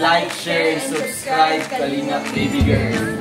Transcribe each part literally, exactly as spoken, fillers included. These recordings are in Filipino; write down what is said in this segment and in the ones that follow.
like, share, and subscribe Kalingap Baby Girl.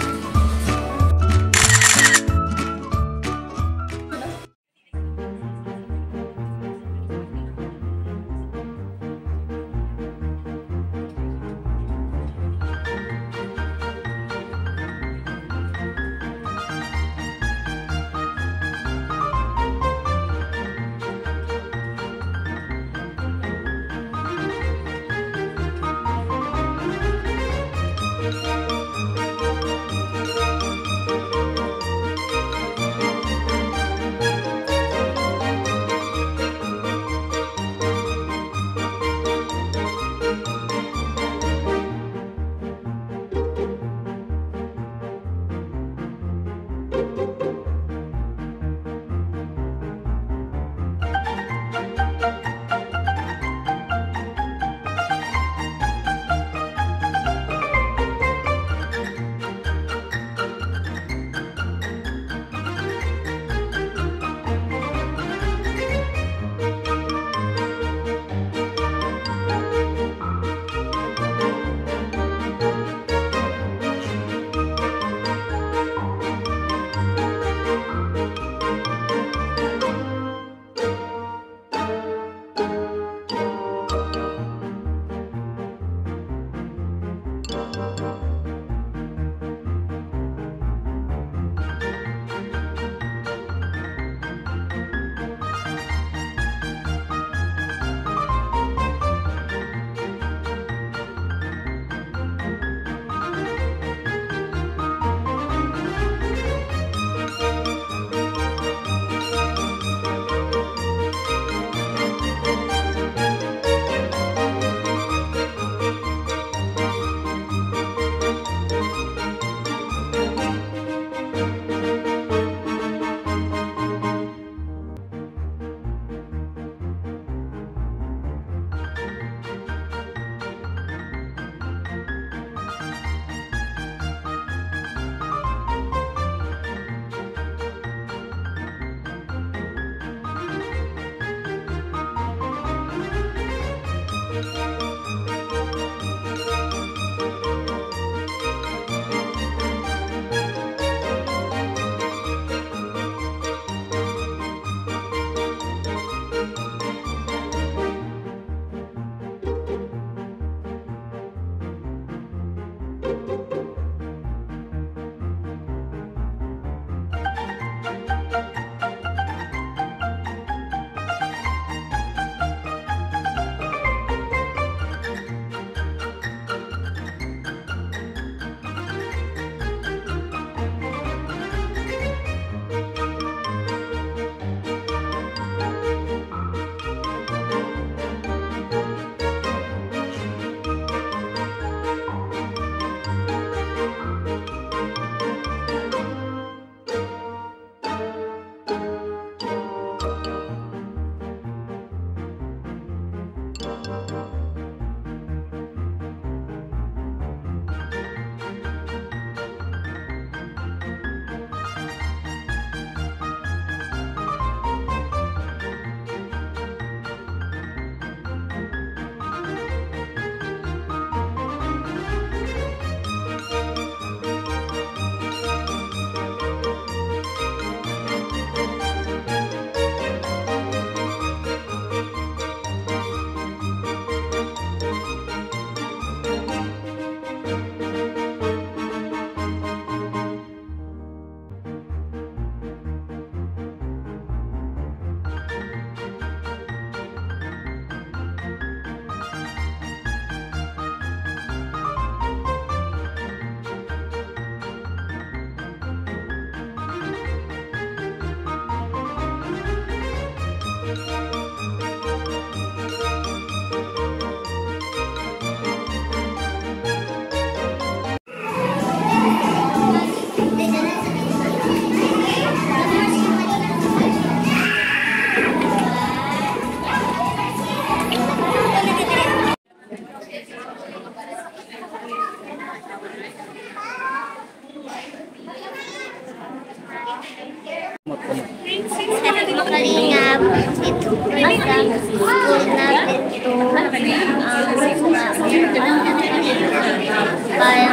Kalingap, ito po sa school natin ito.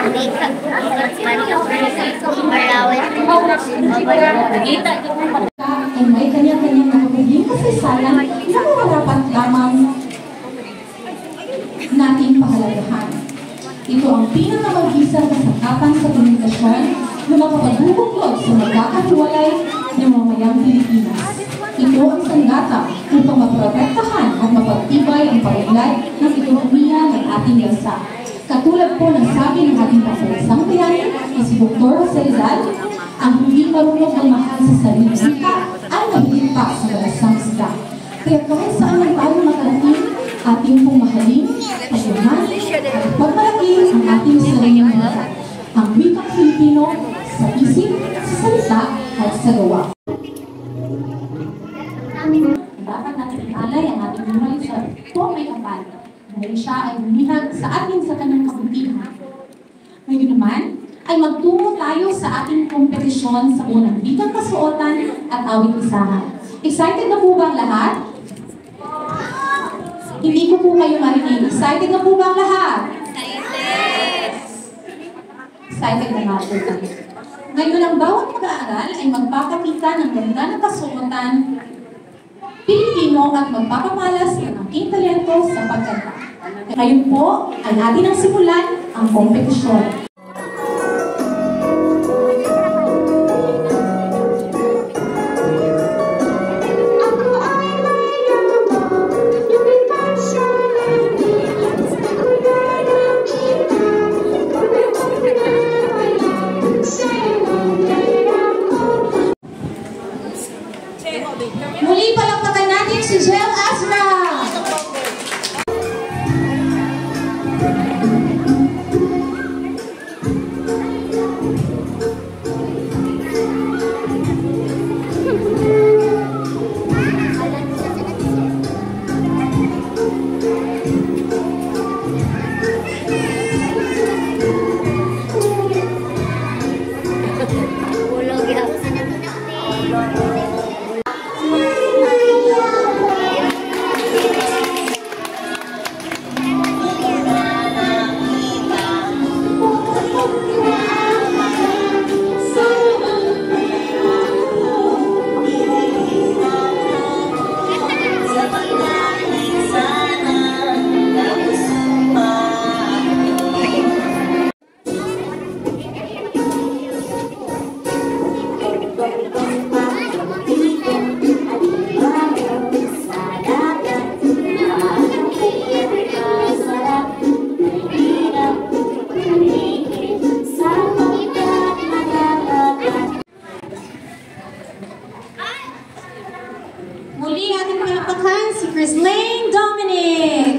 Ay may kanya-kanyang nakapaging kasaysayan na mga dapat lamang nating pahalagahan. Ito ang pinakamagisang kasangkapan sa komunikasyon na makapagbubuklod sa magkakahiwalay ng mamayang Pilipinas. Ito ang sanggata upang maprotektahan at mapagtibay ang paunlad ng ekonomiya ng ating bansa. Katulad po ng sabi ng ating pambansang bayani na si Doktor Jose Rizal, ang hindi marunong ng mahal sa sarili wika ay nabilin pa sa balasang isda. Kaya kahit saan man tayo makarating, ating pong mahalin, pagmamahal, at pagmalaki ang ating sariling bansa. Ang wikang Filipino sa isip, sa salita, at sa gawa. Dapat natin ialay ang ating buhay sa Pomay Kapal dahil siya ay lumihag sa atin sa kanyang kabutihan. Ngayon naman, ay magtungo tayo sa ating kompetisyon sa unang wikang kasuotan at awit isahan. Excited na po ba ang lahat? Hindi ko po kayo marinig. Excited na po ba ang lahat? Excited na nga po tayo. Ngayon ang bawat mag-aaral ay magpapakita ng ganda ng kasuotan Pilipino at magpapamalas ng aking talento sa pagkanta. Ngayon po ay natin ang simulan ang kompetisyon. Muli palakpakan natin si Jel Asra! Muli ating palakpakan si Chrislane Dominic.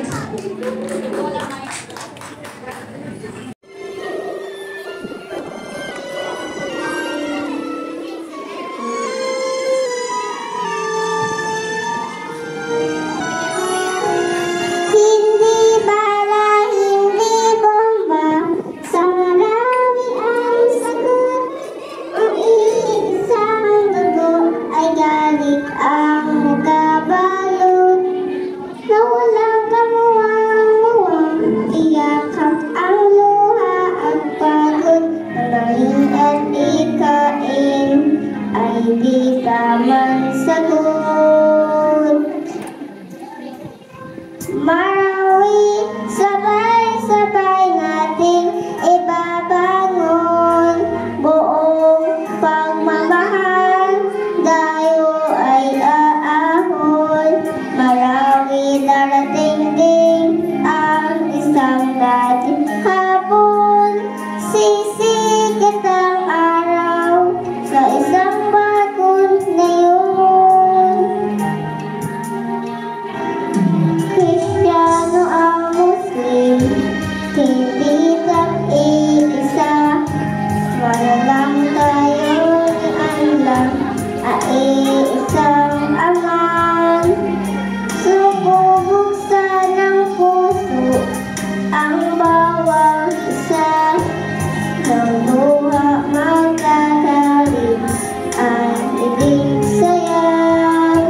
Hindi ka man sagot. Marawi, sabay-sabay nating ibabangon buong pagmamahal, dayo ay aahon. Marawi, darating din ang isang dating hapon, sisikit ang araw sa isang bagong ngayon. Kristiyano ang Muslim, hindi tag-iisa. Maralang tayo ni Allah, ay isang aman. Sumubuksan ng puso ang bawang isa, ng luha magkakalit ang ibig sayang.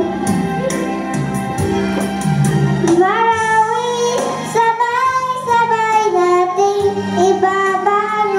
Marawi, sabay-sabay nating ibabangon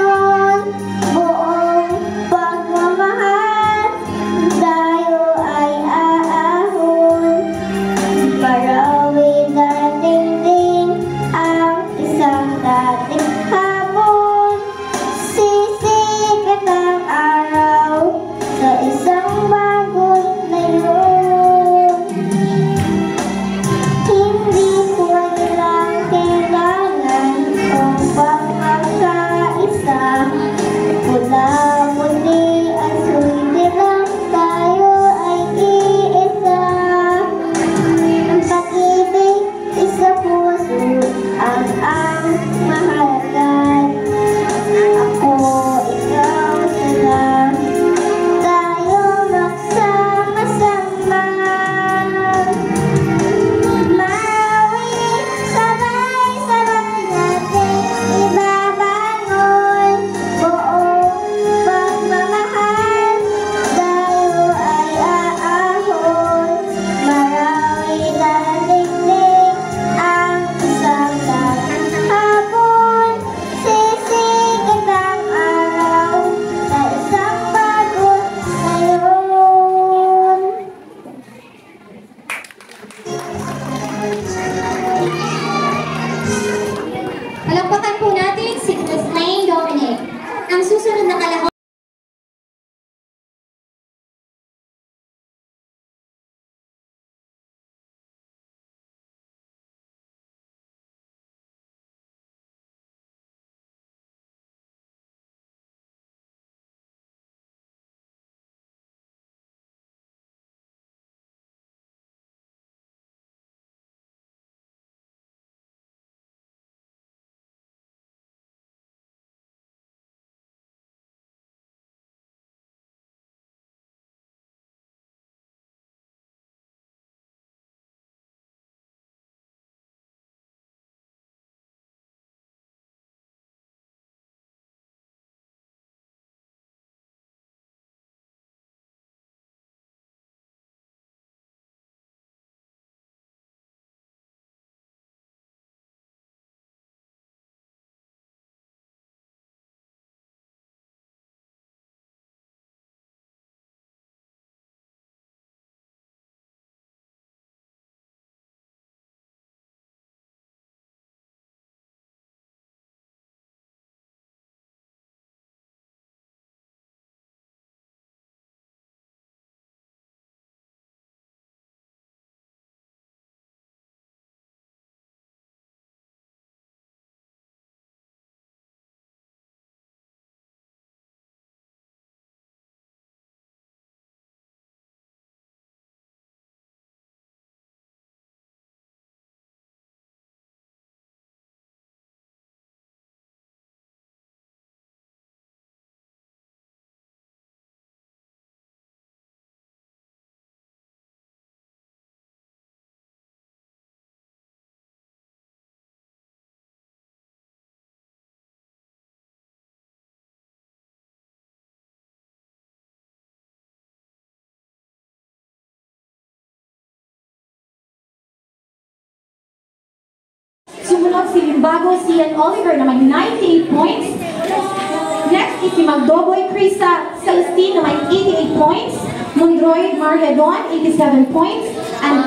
sumunod si Limbago Cian Oliver na may ninety-eight points. Next is si Magdoboy Crisa Celestine na may eighty-eight points. Mundroy Marhedon, eighty-seven points. And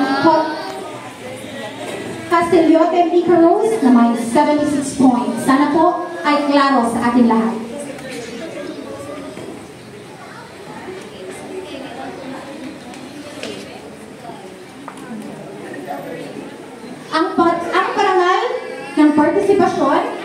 Castellote Mika Rose na may seventy-six points. Sana po ay klaro sa ating lahat. Ang, ang parangal ng partisipasyon